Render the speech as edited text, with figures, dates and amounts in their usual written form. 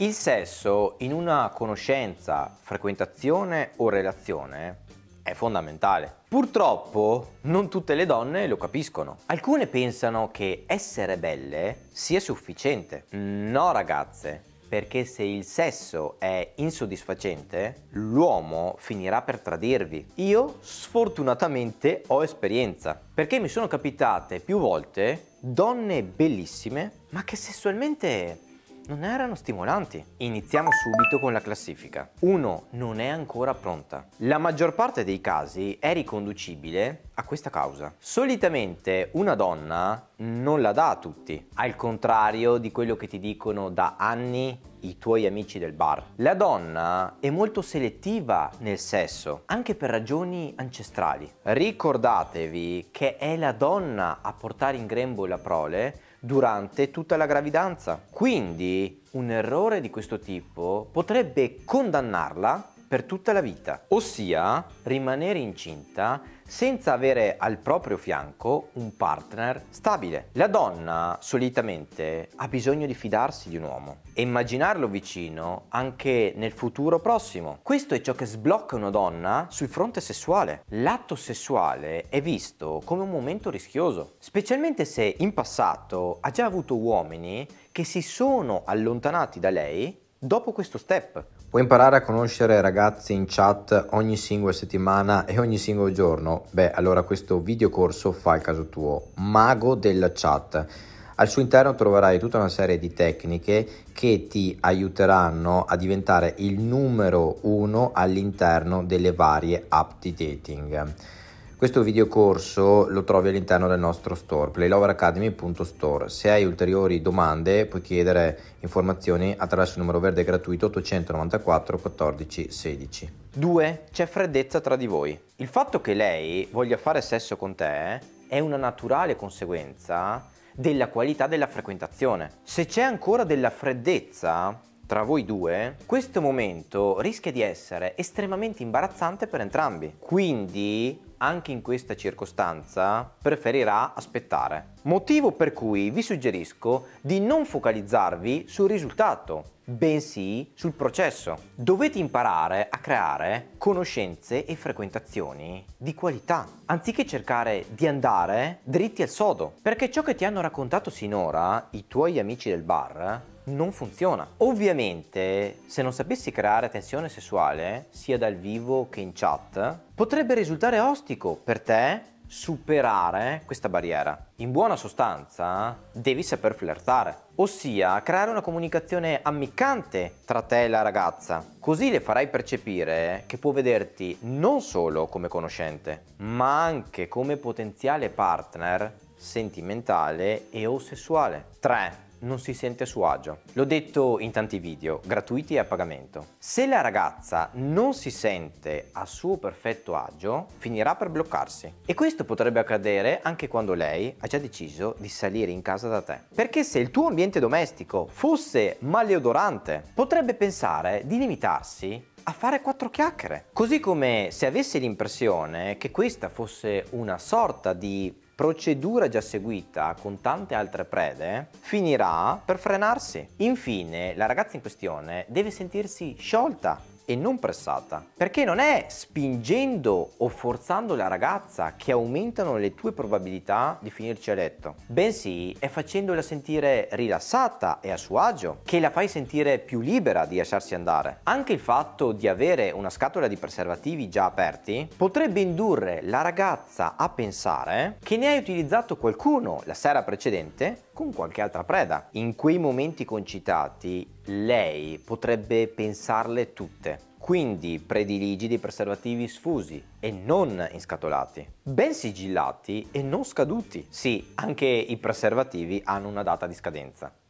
Il sesso in una conoscenza, frequentazione o relazione è fondamentale. Purtroppo non tutte le donne lo capiscono. Alcune pensano che essere belle sia sufficiente. No ragazze, perché se il sesso è insoddisfacente, l'uomo finirà per tradirvi. Io sfortunatamente ho esperienza, perché mi sono capitate più volte donne bellissime, ma che sessualmente non erano stimolanti. Iniziamo subito con la classifica. 1. Non è ancora pronta. La maggior parte dei casi è riconducibile a questa causa. Solitamente una donna non la dà a tutti, al contrario di quello che ti dicono da anni i tuoi amici del bar. La donna è molto selettiva nel sesso, anche per ragioni ancestrali. Ricordatevi che è la donna a portare in grembo la prole durante tutta la gravidanza. Quindi un errore di questo tipo potrebbe condannarla per tutta la vita, ossia rimanere incinta senza avere al proprio fianco un partner stabile. La donna solitamente ha bisogno di fidarsi di un uomo e immaginarlo vicino anche nel futuro prossimo. Questo è ciò che sblocca una donna sul fronte sessuale. L'atto sessuale è visto come un momento rischioso, specialmente se in passato ha già avuto uomini che si sono allontanati da lei dopo questo step. Puoi imparare a conoscere ragazzi in chat ogni singola settimana e ogni singolo giorno? Beh, allora questo videocorso fa il caso tuo. Mago della chat. Al suo interno troverai tutta una serie di tecniche che ti aiuteranno a diventare il numero uno all'interno delle varie app di dating. Questo videocorso lo trovi all'interno del nostro store, playloveracademy.store. Se hai ulteriori domande puoi chiedere informazioni attraverso il numero verde gratuito 894 14 16. 2. C'è freddezza tra di voi. Il fatto che lei voglia fare sesso con te è una naturale conseguenza della qualità della frequentazione. Se c'è ancora della freddezza tra voi due, questo momento rischia di essere estremamente imbarazzante per entrambi. Quindi anche in questa circostanza preferirà aspettare. Motivo per cui vi suggerisco di non focalizzarvi sul risultato, bensì sul processo. Dovete imparare a creare conoscenze e frequentazioni di qualità, anziché cercare di andare dritti al sodo, perché ciò che ti hanno raccontato sinora i tuoi amici del bar non funziona. Ovviamente, se non sapessi creare tensione sessuale, sia dal vivo che in chat, potrebbe risultare ostico per te superare questa barriera. In buona sostanza, devi saper flirtare, ossia creare una comunicazione ammiccante tra te e la ragazza. Così le farai percepire che può vederti non solo come conoscente, ma anche come potenziale partner sentimentale e o sessuale. 3. Non si sente a suo agio. L'ho detto in tanti video, gratuiti e a pagamento. Se la ragazza non si sente a suo perfetto agio, finirà per bloccarsi. E questo potrebbe accadere anche quando lei ha già deciso di salire in casa da te. Perché se il tuo ambiente domestico fosse maleodorante, potrebbe pensare di limitarsi a fare 4 chiacchiere. Così come se avesse l'impressione che questa fosse una sorta di procedura già seguita con tante altre prede, finirà per frenarsi. Infine, la ragazza in questione deve sentirsi sciolta e non pressata, perché non è spingendo o forzando la ragazza che aumentano le tue probabilità di finirci a letto, bensì è facendola sentire rilassata e a suo agio che la fai sentire più libera di lasciarsi andare. Anche il fatto di avere una scatola di preservativi già aperti potrebbe indurre la ragazza a pensare che ne hai utilizzato qualcuno la sera precedente con qualche altra preda. In quei momenti concitati lei potrebbe pensarle tutte, quindi prediligi dei preservativi sfusi e non inscatolati, ben sigillati e non scaduti. Sì, anche i preservativi hanno una data di scadenza.